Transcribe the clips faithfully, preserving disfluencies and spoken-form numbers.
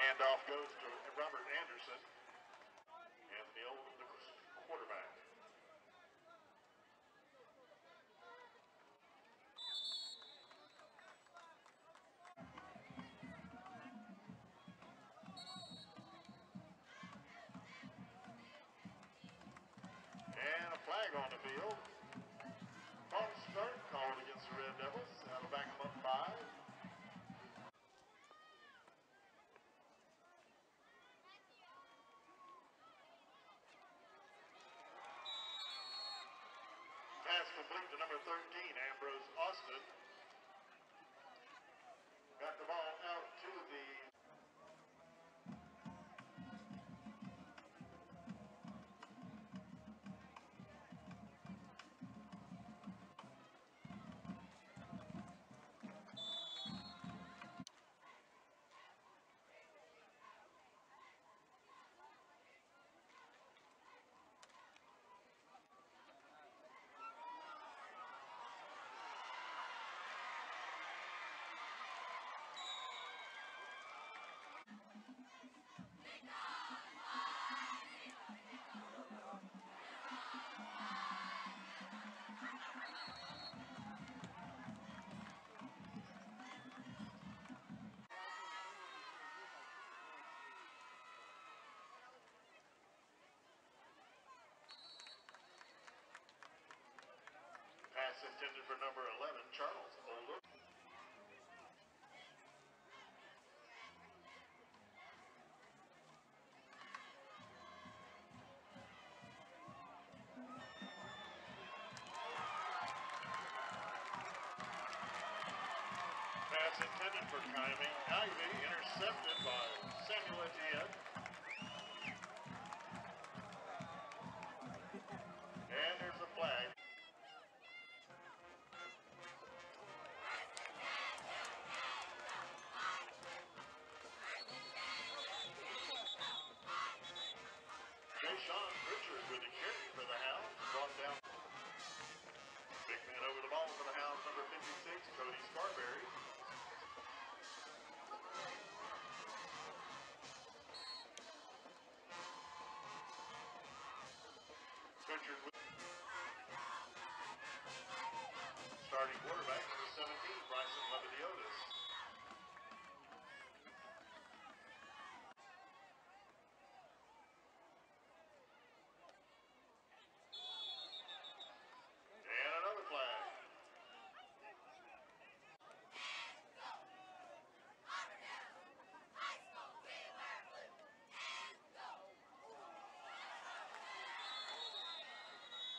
Handoff goes to Robert Anderson. Anthony Oldham, the quarterback. And a flag on the field. False start called against the Red Devils. That'll back them up five. Pass complete to number thirteen, Ambrose Austin. Got the ball out to the pass intended for number eleven, Charles Oldham. Pass intended for Kylie Ivy, intercepted by Samuel Etienne. And there's a flag. Sean Richards with the carry for the Hounds, brought down. Big man over the ball for the Hounds, number fifty-six, Cody Scarberry. Richard with starting quarterback, number seventeen, Bryson Levediotis. And another flag.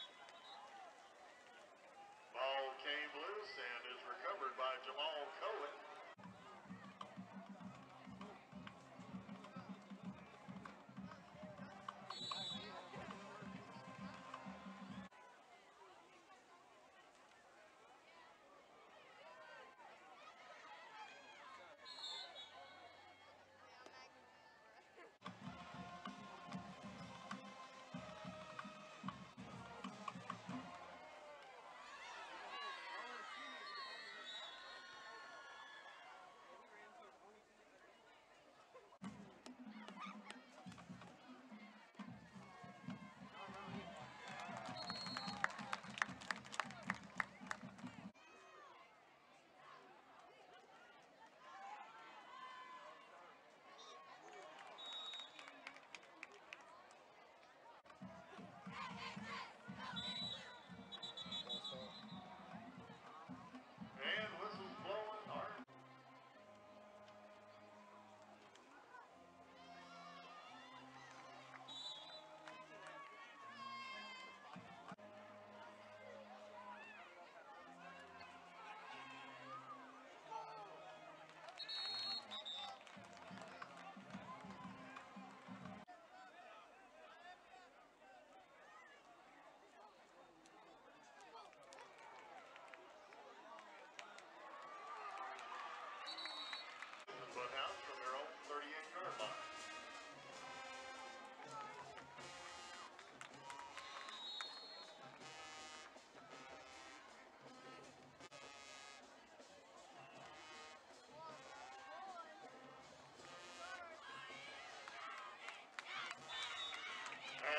Ball came loose and is recovered by Jamal Cohen.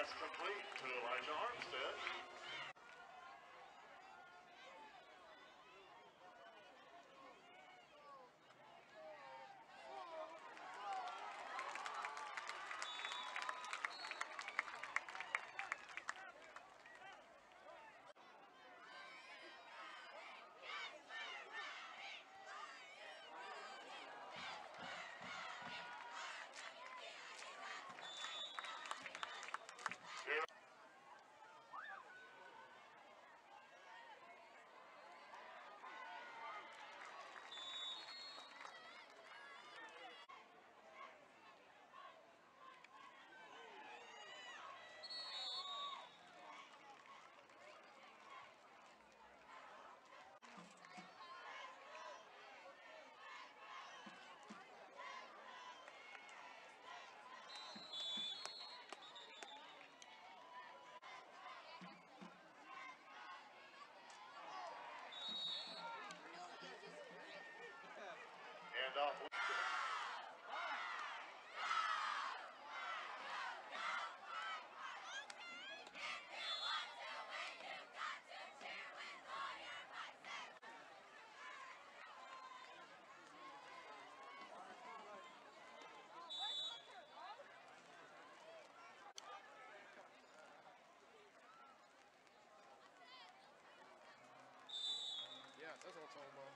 pass complete to Elijah Armstead. And off. Yeah, that's what I'm talking about.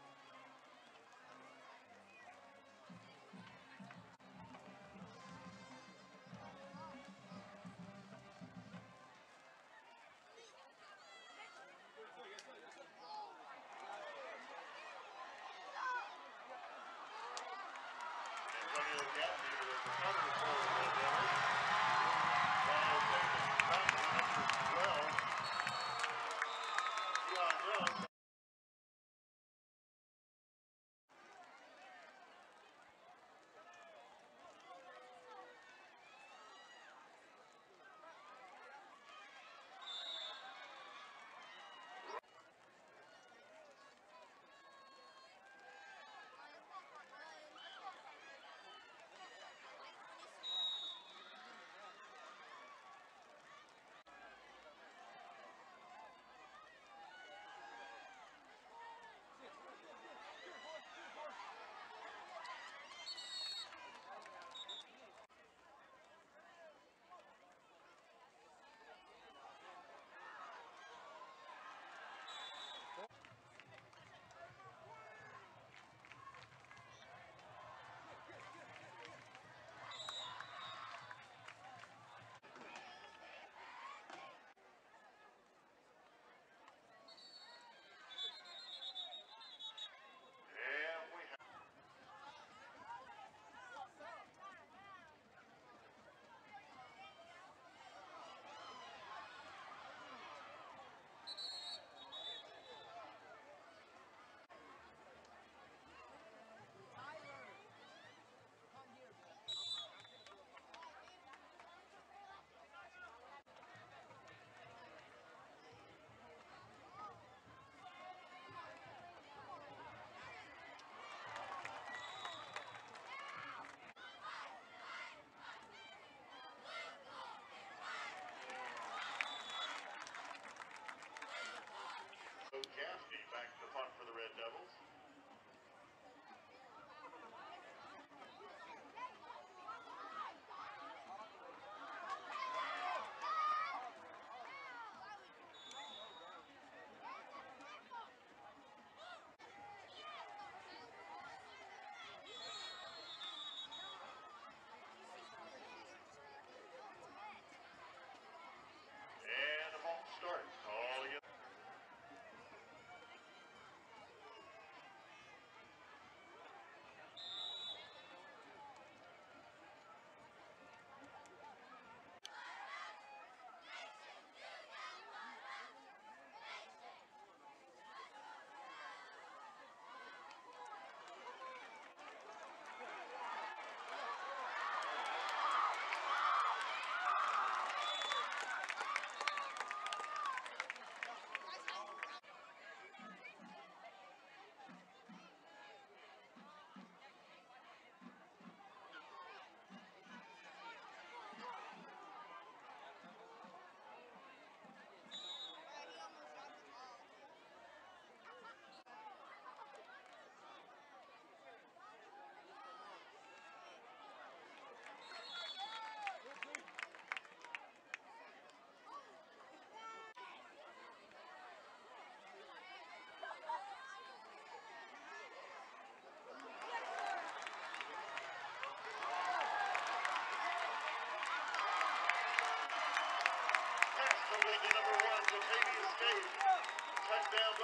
Caskey back to punt for the Red Devils. And a false start. All together.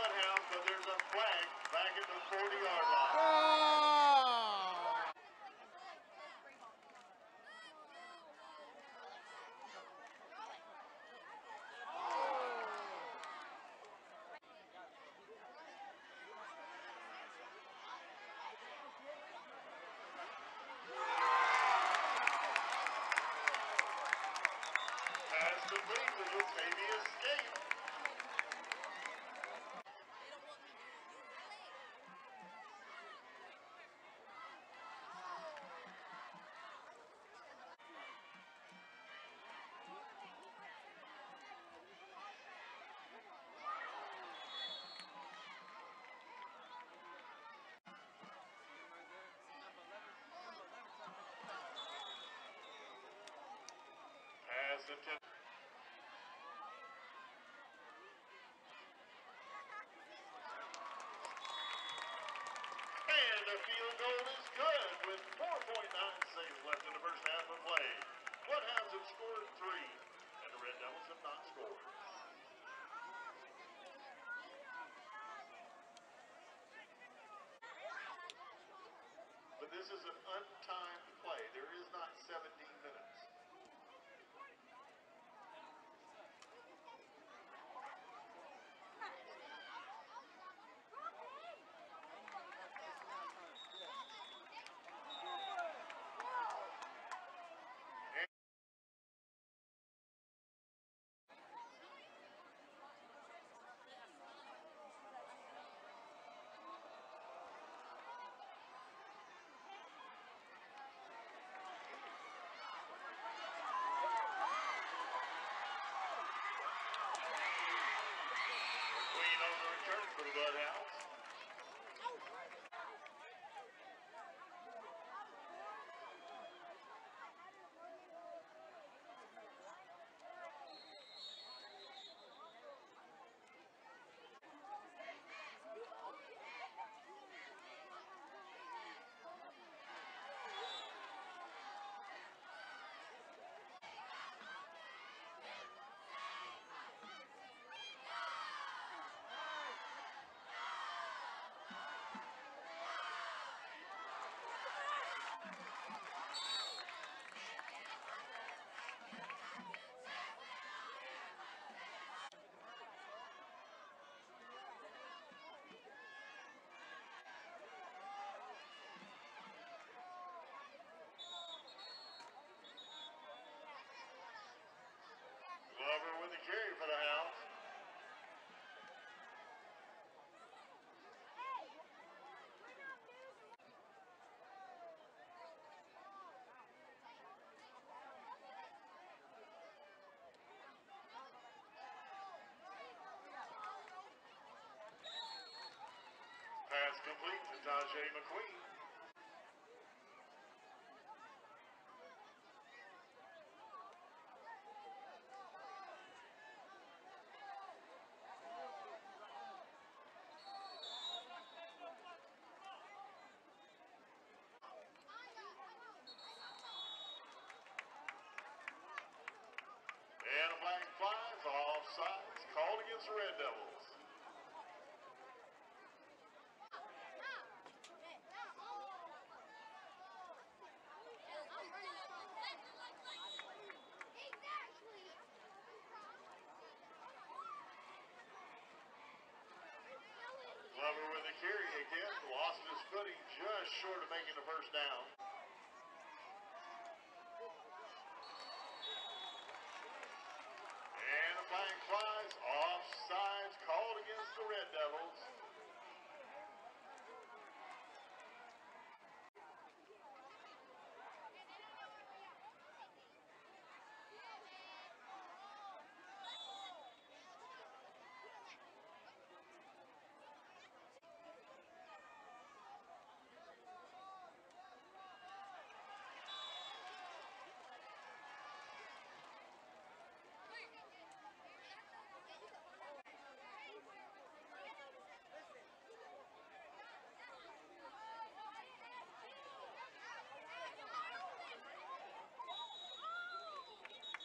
Bloodhounds, but there's a flag back at the forty-yard line. Oh! Pass complete to Latavius Escape. Pass intended. And the field goal is good with four point nine seconds left in the first half of play. Bloodhounds have scored three, and the Red Devils have not scored. But this is an untimed play. There is not seventeen minutes. Queen on the return for the Bloodhounds. Glover with the carry for the Hounds. Pass complete to Tajay McQueen. And a flag flies, offsides, called against the Red Devils. Glover with the carry again, lost his footing just short of making the first down. And a flag flies, offsides, called against the Red Devils.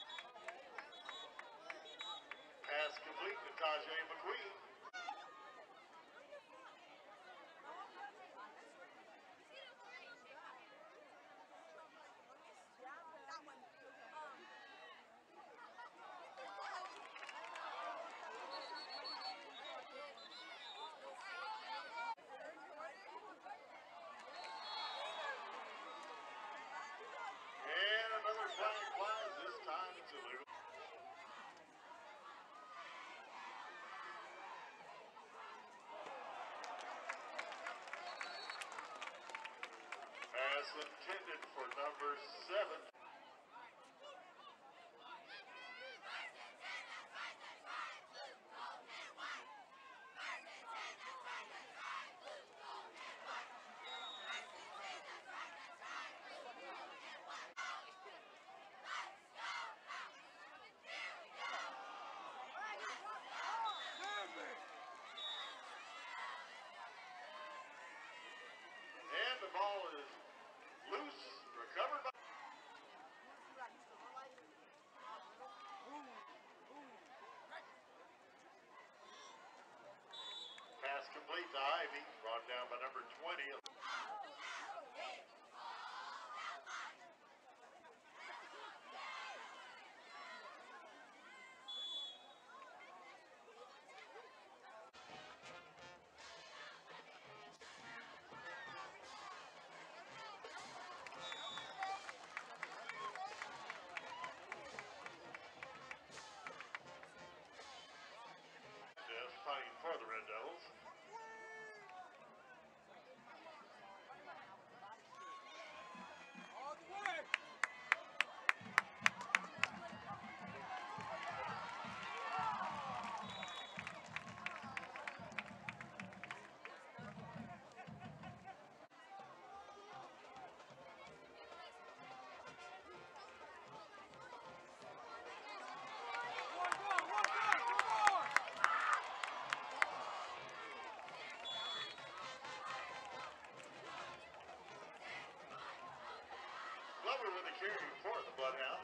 Pass complete to Tajay McQueen. pass intended for number seven. And the ball is loose, recovered by... Pass complete to Ivy, brought down by number twenty. Fighting for the Red Devils. All the way. Glover with the carry for the Bloodhounds.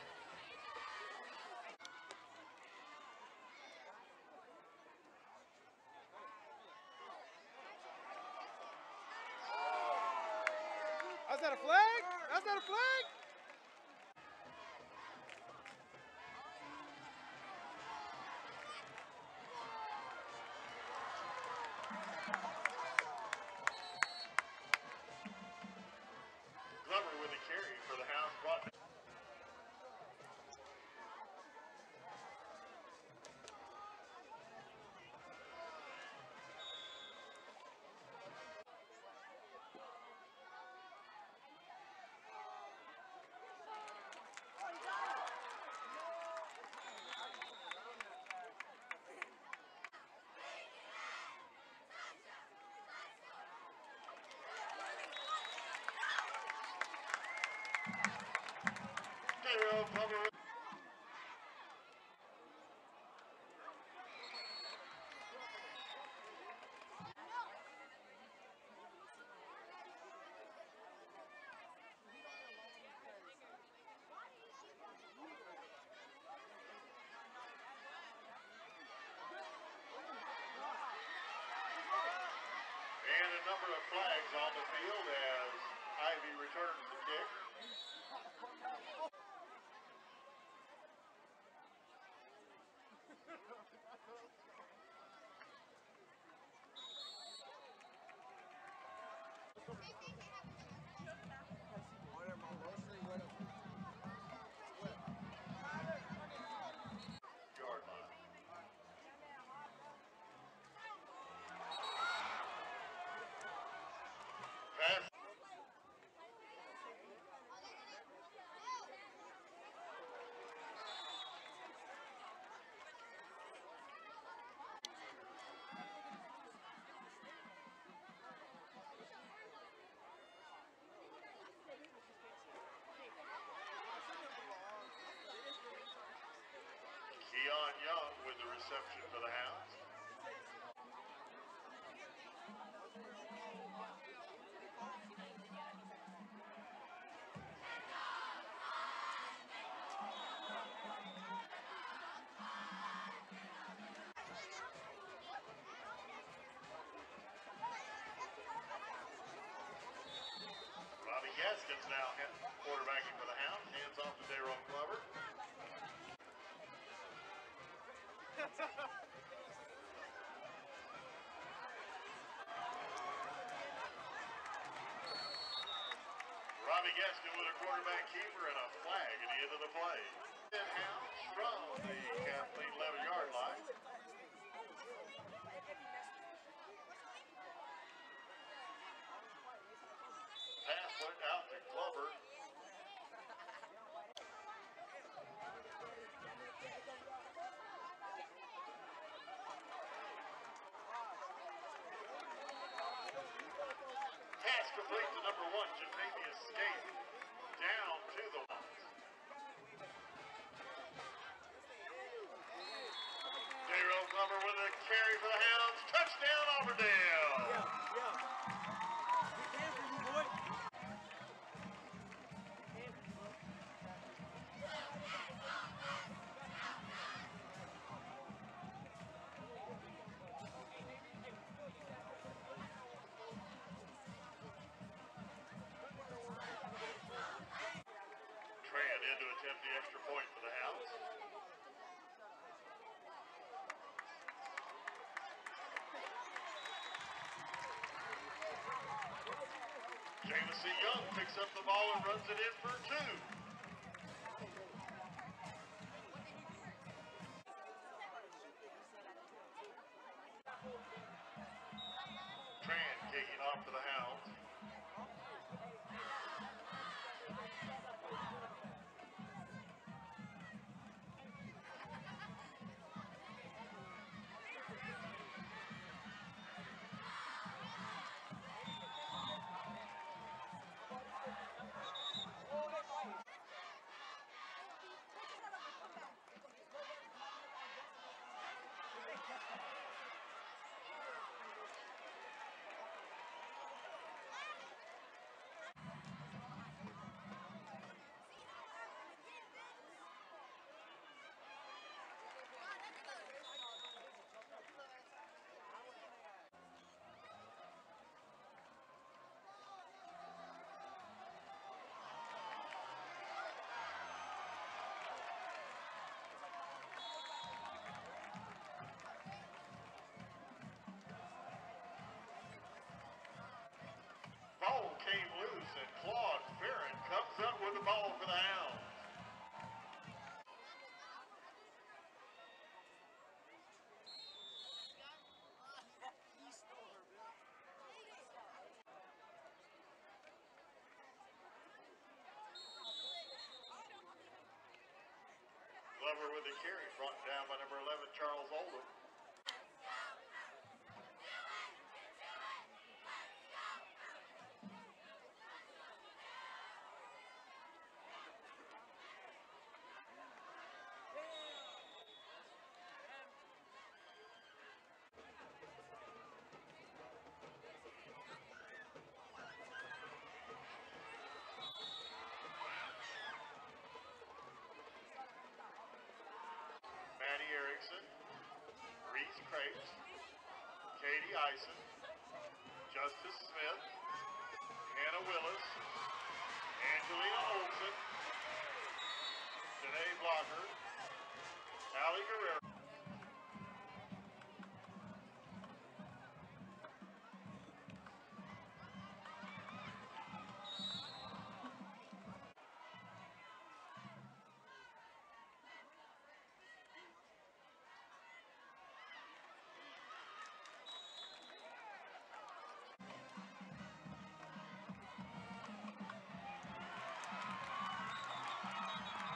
Is that a flag? Is that a flag? Glover with the carry for the Hounds. Brought down. Daryel Glover. And a number of flags on the field as Ivy returns the kick. Yard line. Pass. Keon Young with the reception for the Hounds. Robbie Gaskins now quarterbacking for the Hounds. Hands off to Daryel Glover. Robbie Gaskin with a quarterback keeper and a flag at the end of the play. ten Hounds from the Kathleen eleven yard line. Pass put it out to Glover. Pass complete to number one, Jamaica Escape. Down to the ones. Daryel Glover with a carry for the Hounds. Touchdown, Auburndale. Yeah, yeah. We can for you, boy. Tran in to attempt the extra point for the Hounds. Jamison Young picks up the ball and runs it in for two. Tran kicking off for the Hounds. Ball came loose and Claude Farron comes up with the ball for the Hounds. Glover with the carry, brought down by number eleven, Charles Oldham. Maddie Erickson, Reese Crapes, Katie Eisen, Justice Smith, Hannah Willis, Angelina Olson, Danae Blocker, Allie Guerrero.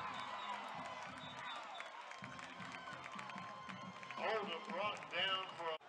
Oldham brought down for a